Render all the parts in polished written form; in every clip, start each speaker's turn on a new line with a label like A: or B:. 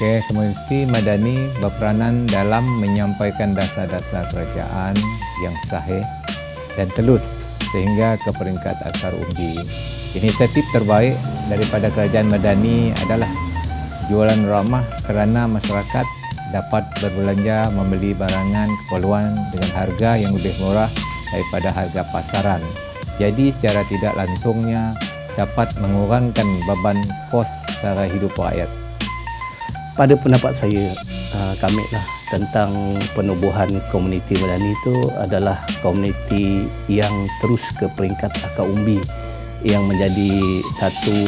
A: Okey, komuniti madani berperanan dalam menyampaikan dasar-dasar kerajaan yang sahih dan telus sehingga ke peringkat akar umbi. Inisiatif terbaik daripada kerajaan madani adalah jualan ramah kerana masyarakat dapat berbelanja membeli barangan keperluan dengan harga yang lebih murah daripada harga pasaran. Jadi secara tidak langsungnya dapat mengurangkan beban kos sara hidup rakyat.
B: Pada pendapat saya, kami tentang penubuhan komuniti madani itu adalah komuniti yang terus ke peringkat akar umbi, yang menjadi satu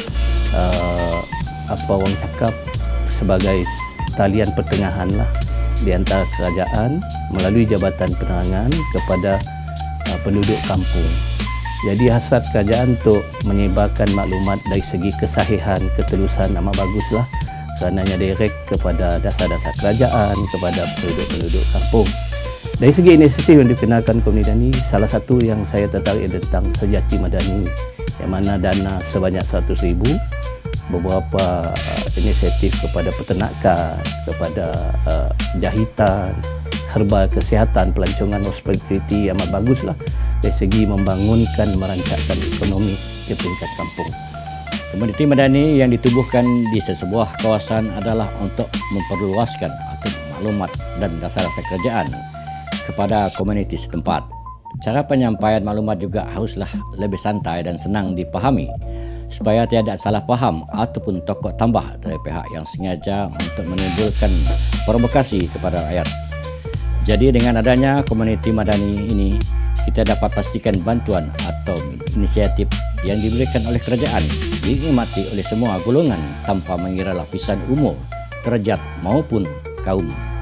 B: orang cakap sebagai talian pertengahan di antara kerajaan melalui Jabatan Penerangan kepada penduduk kampung. Jadi hasrat kerajaan untuk menyebarkan maklumat dari segi kesahihan, ketelusan amat baguslah, kerananya direct kepada dasar-dasar kerajaan, kepada penduduk-penduduk kampung. Dari segi inisiatif yang dikenalkan komuniti madani, salah satu yang saya tertarik tentang Sejati Madani, yang mana dana sebanyak 100,000, beberapa inisiatif kepada peternakan, kepada jahitan, herba kesihatan, pelancongan hospitality amat baguslah dari segi membangunkan, merancangkan ekonomi di peringkat kampung.
C: Komuniti madani yang ditubuhkan di sebuah kawasan adalah untuk memperluaskan atau maklumat dan dasar-dasar kerajaan kepada komuniti setempat. Cara penyampaian maklumat juga haruslah lebih santai dan senang dipahami supaya tiada salah faham ataupun tokok tambah dari pihak yang sengaja untuk menimbulkan provokasi kepada rakyat. Jadi dengan adanya komuniti madani ini, kita dapat pastikan bantuan atau inisiatif yang diberikan oleh kerajaan dinikmati oleh semua golongan tanpa mengira lapisan umur, derajat maupun kaum.